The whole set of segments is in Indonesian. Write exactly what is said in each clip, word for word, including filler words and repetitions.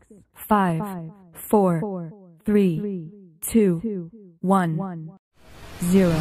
five, four, three, two, one, zero.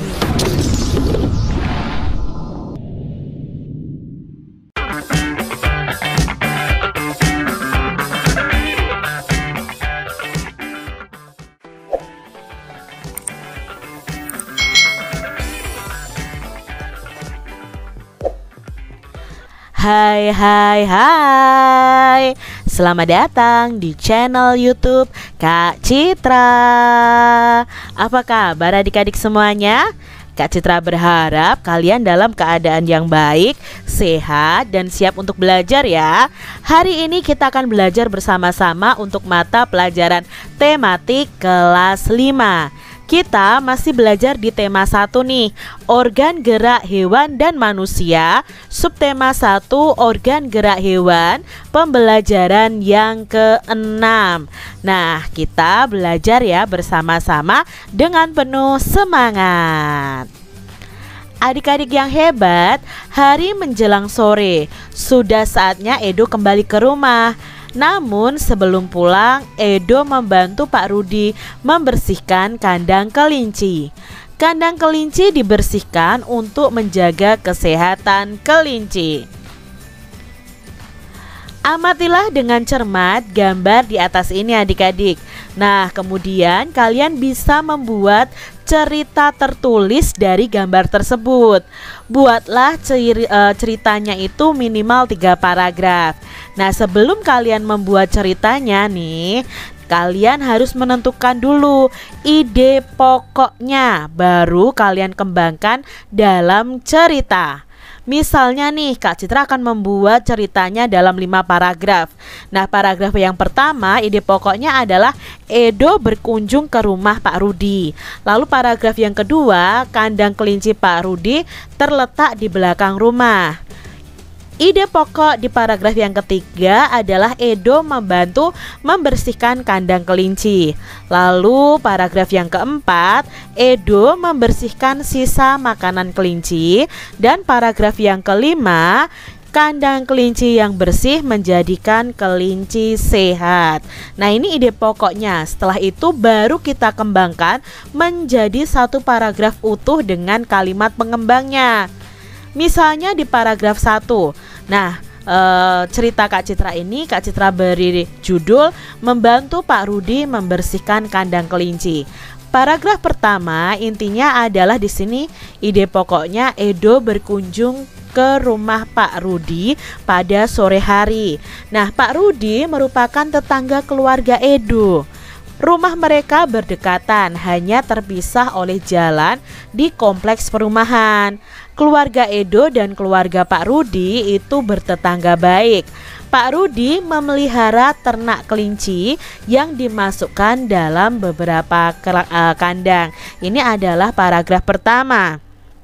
Hai hai hai, selamat datang di channel YouTube Kak Citra. Apa kabar adik-adik semuanya? Kak Citra berharap kalian dalam keadaan yang baik, sehat, dan siap untuk belajar ya. Hari ini kita akan belajar bersama-sama untuk mata pelajaran tematik kelas lima. Kita masih belajar di tema satu nih, organ gerak hewan dan manusia. Subtema satu, organ gerak hewan, pembelajaran yang keenam. Nah, kita belajar ya bersama-sama dengan penuh semangat. Adik-adik yang hebat, hari menjelang sore, sudah saatnya Edo kembali ke rumah. Namun sebelum pulang, Edo membantu Pak Rudi membersihkan kandang kelinci. Kandang kelinci dibersihkan untuk menjaga kesehatan kelinci. Amatilah dengan cermat gambar di atas ini adik-adik. Nah, kemudian kalian bisa membuat cerita tertulis dari gambar tersebut. Buatlah ciri, e, ceritanya itu minimal tiga paragraf. Nah, sebelum kalian membuat ceritanya nih, kalian harus menentukan dulu ide pokoknya, baru kalian kembangkan dalam cerita. Misalnya nih, Kak Citra akan membuat ceritanya dalam lima paragraf. Nah, paragraf yang pertama, ide pokoknya adalah Edo berkunjung ke rumah Pak Rudi. Lalu paragraf yang kedua, kandang kelinci Pak Rudi terletak di belakang rumah. Ide pokok di paragraf yang ketiga adalah Edo membantu membersihkan kandang kelinci. Lalu paragraf yang keempat, Edo membersihkan sisa makanan kelinci. Dan paragraf yang kelima, kandang kelinci yang bersih menjadikan kelinci sehat. Nah, ini ide pokoknya. Setelah itu baru kita kembangkan menjadi satu paragraf utuh dengan kalimat pengembangnya. Misalnya di paragraf satu. Nah, e, cerita Kak Citra ini Kak Citra beri judul membantu Pak Rudi membersihkan kandang kelinci. Paragraf pertama intinya adalah di sini ide pokoknya Edo berkunjung ke rumah Pak Rudi pada sore hari. Nah, Pak Rudi merupakan tetangga keluarga Edo. Rumah mereka berdekatan, hanya terpisah oleh jalan di kompleks perumahan. Keluarga Edo dan keluarga Pak Rudi itu bertetangga baik. Pak Rudi memelihara ternak kelinci yang dimasukkan dalam beberapa kandang. Ini adalah paragraf pertama.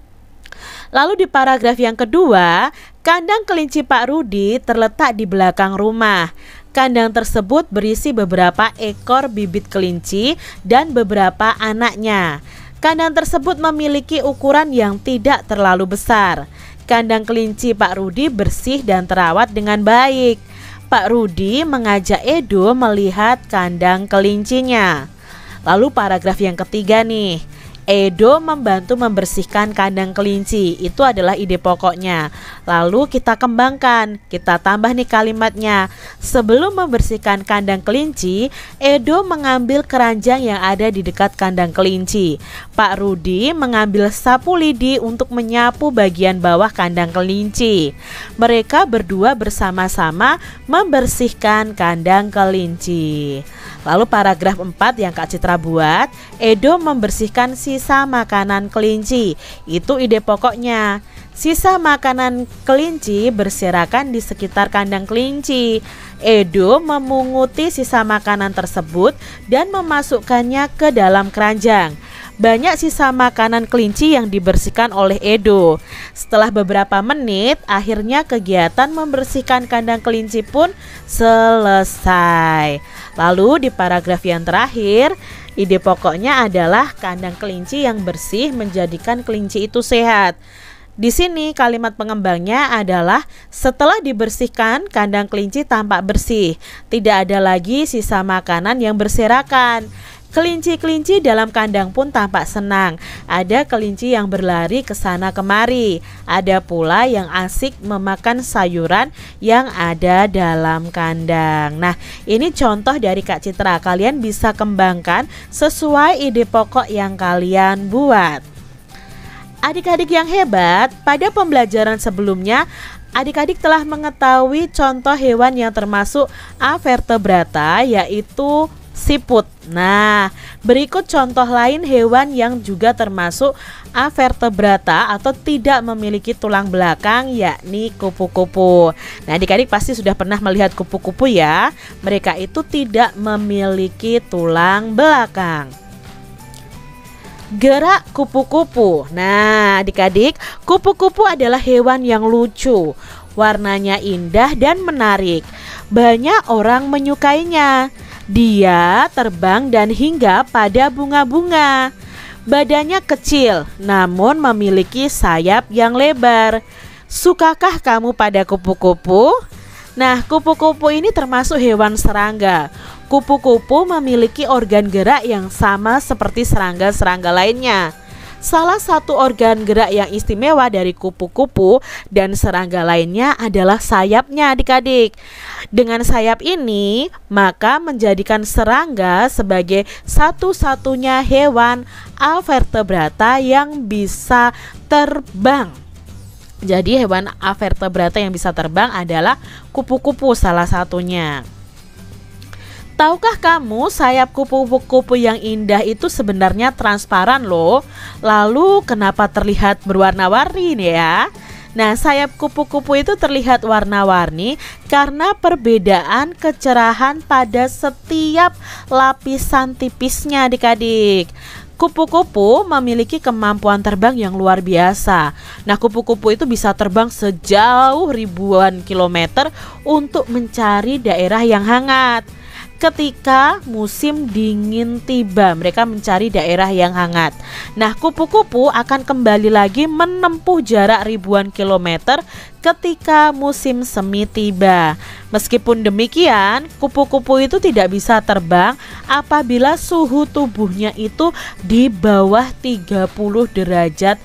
Lalu di paragraf yang kedua, kandang kelinci Pak Rudi terletak di belakang rumah. Kandang tersebut berisi beberapa ekor bibit kelinci dan beberapa anaknya. Kandang tersebut memiliki ukuran yang tidak terlalu besar. Kandang kelinci Pak Rudi bersih dan terawat dengan baik. Pak Rudi mengajak Edo melihat kandang kelincinya. Lalu paragraf yang ketiga nih, Edo membantu membersihkan kandang kelinci. Itu adalah ide pokoknya. Lalu kita kembangkan, kita tambah nih kalimatnya. Sebelum membersihkan kandang kelinci, Edo mengambil keranjang yang ada di dekat kandang kelinci. Pak Rudi mengambil sapu lidi untuk menyapu bagian bawah kandang kelinci. Mereka berdua bersama-sama membersihkan kandang kelinci. Lalu paragraf empat yang Kak Citra buat, Edo membersihkan sisa makanan kelinci. Itu ide pokoknya. Sisa makanan kelinci berserakan di sekitar kandang kelinci. Edo memunguti sisa makanan tersebut dan memasukkannya ke dalam keranjang. Banyak sisa makanan kelinci yang dibersihkan oleh Edo. Setelah beberapa menit, akhirnya kegiatan membersihkan kandang kelinci pun selesai. Lalu di paragraf yang terakhir, ide pokoknya adalah kandang kelinci yang bersih menjadikan kelinci itu sehat. Di sini kalimat pengembangnya adalah setelah dibersihkan, kandang kelinci tampak bersih. Tidak ada lagi sisa makanan yang berserakan. Kelinci-kelinci dalam kandang pun tampak senang. Ada kelinci yang berlari ke sana kemari. Ada pula yang asik memakan sayuran yang ada dalam kandang. Nah, ini contoh dari Kak Citra. Kalian bisa kembangkan sesuai ide pokok yang kalian buat. Adik-adik yang hebat, pada pembelajaran sebelumnya adik-adik telah mengetahui contoh hewan yang termasuk avertebrata, yaitu siput. Nah, berikut contoh lain hewan yang juga termasuk avertebrata atau tidak memiliki tulang belakang, yakni kupu-kupu. Nah, adik-adik pasti sudah pernah melihat kupu-kupu ya. Mereka itu tidak memiliki tulang belakang. Gerak kupu-kupu. Nah, adik-adik, kupu-kupu adalah hewan yang lucu. Warnanya indah dan menarik. Banyak orang menyukainya. Dia terbang dan hinggap pada bunga-bunga. Badannya kecil, namun memiliki sayap yang lebar. Sukakah kamu pada kupu-kupu? Nah, kupu-kupu ini termasuk hewan serangga. Kupu-kupu memiliki organ gerak yang sama seperti serangga-serangga lainnya. Salah satu organ gerak yang istimewa dari kupu-kupu dan serangga lainnya adalah sayapnya, adik-adik. Dengan sayap ini, maka menjadikan serangga sebagai satu-satunya hewan avertebrata yang bisa terbang. Jadi hewan avertebrata yang bisa terbang adalah kupu-kupu salah satunya. Tahukah kamu sayap kupu-kupu yang indah itu sebenarnya transparan loh. Lalu kenapa terlihat berwarna-warni nih ya? Nah, sayap kupu-kupu itu terlihat warna-warni karena perbedaan kecerahan pada setiap lapisan tipisnya, adik-adik. Kupu-kupu memiliki kemampuan terbang yang luar biasa. Nah, kupu-kupu itu bisa terbang sejauh ribuan kilometer untuk mencari daerah yang hangat. Ketika musim dingin tiba, mereka mencari daerah yang hangat. Nah, kupu-kupu akan kembali lagi menempuh jarak ribuan kilometer ketika musim semi tiba. Meskipun demikian, kupu-kupu itu tidak bisa terbang apabila suhu tubuhnya itu di bawah tiga puluh derajat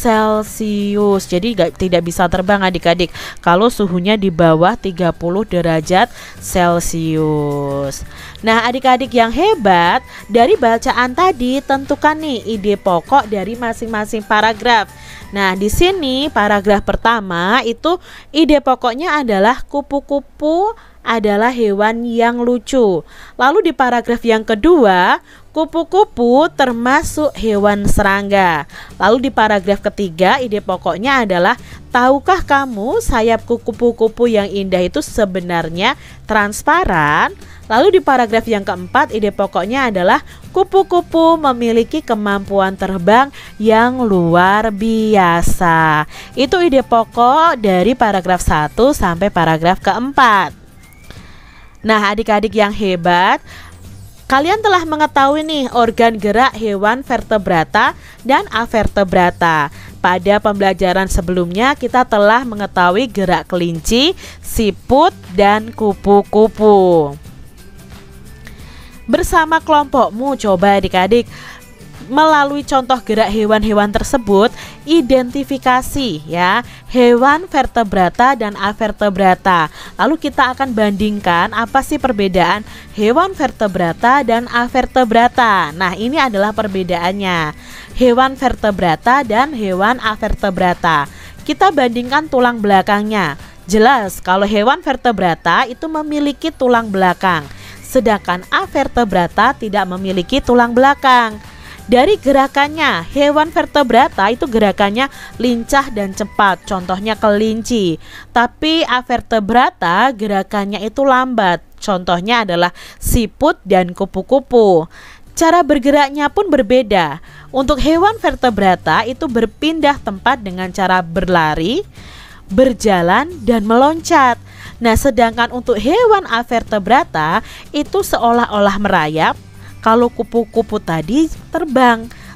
Celcius. Jadi gak, tidak bisa terbang adik-adik kalau suhunya di bawah tiga puluh derajat Celcius. Nah, adik-adik yang hebat, dari bacaan tadi tentukan nih ide pokok dari masing-masing paragraf. Nah, di sini paragraf pertama itu ide pokoknya adalah kupu-kupu adalah hewan yang lucu. Lalu di paragraf yang kedua, kupu-kupu termasuk hewan serangga. Lalu di paragraf ketiga, ide pokoknya adalah tahukah kamu sayap kupu-kupu yang indah itu sebenarnya transparan? Lalu di paragraf yang keempat, ide pokoknya adalah kupu-kupu memiliki kemampuan terbang yang luar biasa. Itu ide pokok dari paragraf satu sampai paragraf keempat. Nah, adik-adik yang hebat, kalian telah mengetahui nih organ gerak hewan vertebrata dan avertebrata. Pada pembelajaran sebelumnya kita telah mengetahui gerak kelinci, siput, dan kupu-kupu. Bersama kelompokmu, coba adik-adik melalui contoh gerak hewan-hewan tersebut identifikasi ya hewan vertebrata dan avertebrata. Lalu kita akan bandingkan apa sih perbedaan hewan vertebrata dan avertebrata. Nah, ini adalah perbedaannya. Hewan vertebrata dan hewan avertebrata. Kita bandingkan tulang belakangnya. Jelas kalau hewan vertebrata itu memiliki tulang belakang, sedangkan avertebrata tidak memiliki tulang belakang. Dari gerakannya, hewan vertebrata itu gerakannya lincah dan cepat, contohnya kelinci. Tapi avertebrata gerakannya itu lambat, contohnya adalah siput dan kupu-kupu. Cara bergeraknya pun berbeda. Untuk hewan vertebrata itu berpindah tempat dengan cara berlari, berjalan, dan meloncat. Nah, sedangkan untuk hewan avertebrata itu seolah-olah merayap, kalau kupu-kupu tadi terbang.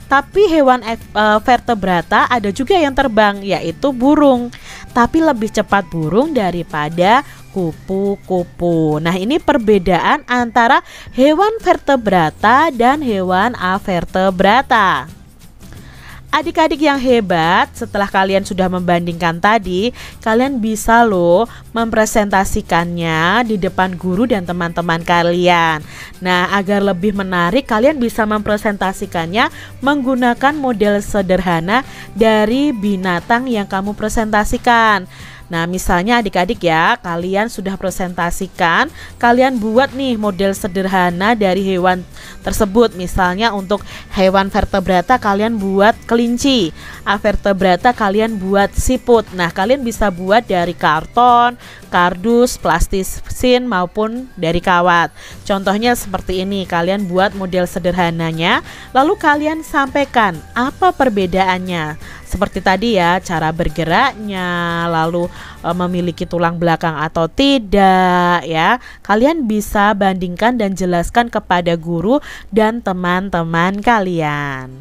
Tapi hewan uh, vertebrata ada juga yang terbang, yaitu burung. Tapi lebih cepat burung daripada kupu-kupu. Nah, ini perbedaan antara hewan vertebrata dan hewan avertebrata. Adik-adik yang hebat, setelah kalian sudah membandingkan tadi, kalian bisa loh mempresentasikannya di depan guru dan teman-teman kalian. Nah, agar lebih menarik, kalian bisa mempresentasikannya menggunakan model sederhana dari binatang yang kamu presentasikan. Nah, misalnya adik-adik ya, kalian sudah presentasikan, kalian buat nih model sederhana dari hewan tersebut. Misalnya untuk hewan vertebrata kalian buat kelinci, avertebrata kalian buat siput. Nah, kalian bisa buat dari karton, kardus, plastisin maupun dari kawat. Contohnya seperti ini, kalian buat model sederhananya, lalu kalian sampaikan apa perbedaannya. Seperti tadi ya, cara bergeraknya, lalu e, memiliki tulang belakang atau tidak ya. Kalian bisa bandingkan dan jelaskan kepada guru dan teman-teman kalian.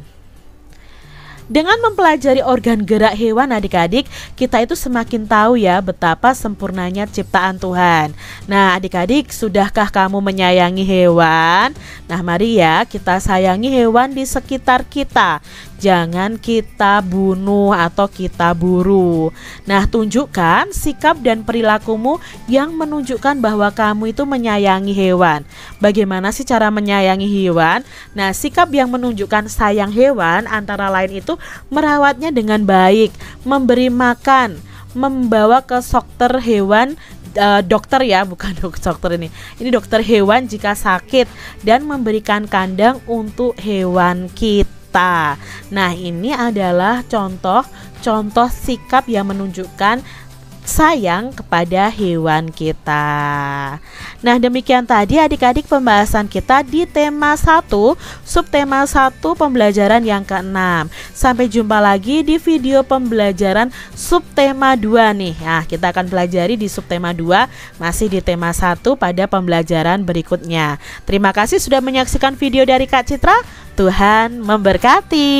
Dengan mempelajari organ gerak hewan adik-adik, kita itu semakin tahu ya betapa sempurnanya ciptaan Tuhan. Nah, adik-adik, sudahkah kamu menyayangi hewan? Nah, mari ya kita sayangi hewan di sekitar kita. Jangan kita bunuh atau kita buru. Nah, tunjukkan sikap dan perilakumu yang menunjukkan bahwa kamu itu menyayangi hewan. Bagaimana sih cara menyayangi hewan? Nah, sikap yang menunjukkan sayang hewan antara lain itu merawatnya dengan baik, memberi makan, membawa ke dokter hewan, uh, dokter ya, bukan dokter ini. Ini dokter hewan jika sakit, dan memberikan kandang untuk hewan kita. Nah, ini adalah contoh-contoh sikap yang menunjukkan sayang kepada hewan kita. Nah, demikian tadi adik-adik pembahasan kita di tema satu, subtema satu pembelajaran yang keenam. Sampai jumpa lagi di video pembelajaran subtema dua nih. Nah, kita akan pelajari di subtema dua, masih di tema satu pada pembelajaran berikutnya. Terima kasih sudah menyaksikan video dari Kak Citra. Tuhan memberkati.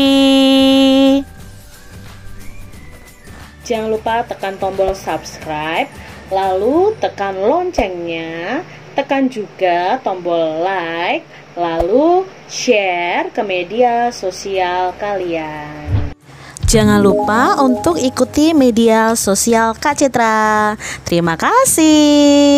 Jangan lupa tekan tombol subscribe, lalu tekan loncengnya, tekan juga tombol like, lalu share ke media sosial kalian. Jangan lupa untuk ikuti media sosial Kak Citra. Terima kasih.